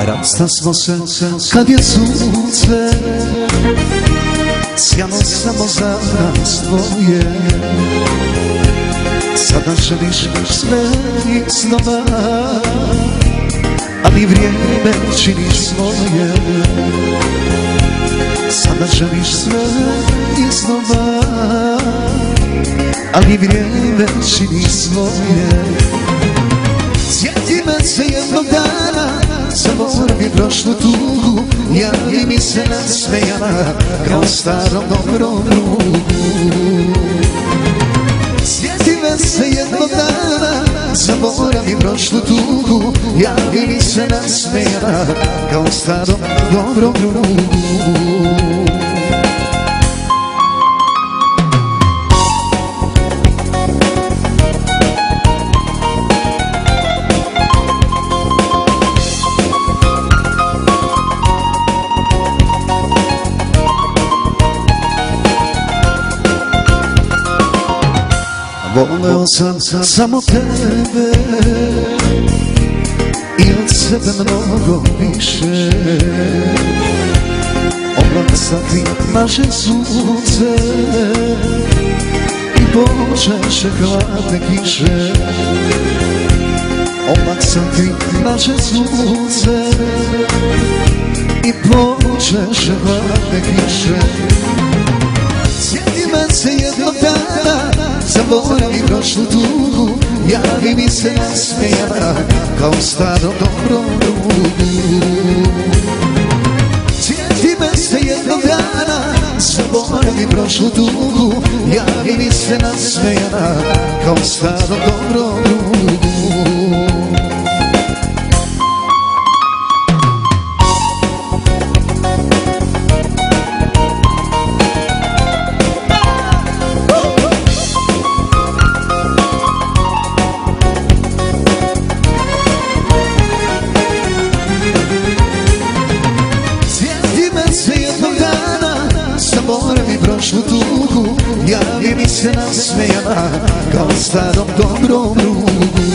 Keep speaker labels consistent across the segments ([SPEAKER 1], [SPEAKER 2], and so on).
[SPEAKER 1] Rasta smo se kad je sunce sjalo samo za nas dvoje. Sada želiš sve iznova, ali vrijeme činiš svoje. Sada želiš sve iznova, ali vrijeme čini svoje. Sjeti me se jednog dana, zaboravi prošlu tugu, javi mi se nasmejana kao starom dobrom drugu. Sjeti me se jednog dana, zaboravi prošlu tugu, javi mi se nasmejana kao starom dobrom drugu. Voleo sam samo tebe i od sebe mnogo više. Oblak sa ti naše sunce i počeše hladne kiše. Oblak sa ti naše sunce i počeše hladne kiše. Sjeti me se jednog dana, zaboravi prošlu tugu, javi mi se nasmejana kao starom dobrom drugu. Sjeti me se jednog dana, zaboravi prošlu tugu, javi mi se nasmejana kao starom dobrom drugu. Zaboravi prošlu tugu, javi mi se nasmejana kao starom dobrom drugu.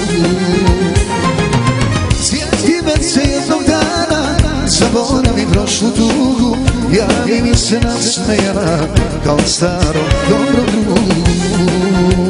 [SPEAKER 1] Sjeti me se jednog dana, zaboravi prošlu tugu, javi mi se nasmejana kao starom dobrom drugu.